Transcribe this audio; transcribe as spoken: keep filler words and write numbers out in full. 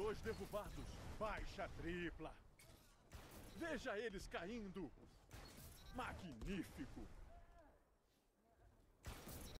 dois derrubados. Baixa tripla. Veja eles caindo. Magnífico.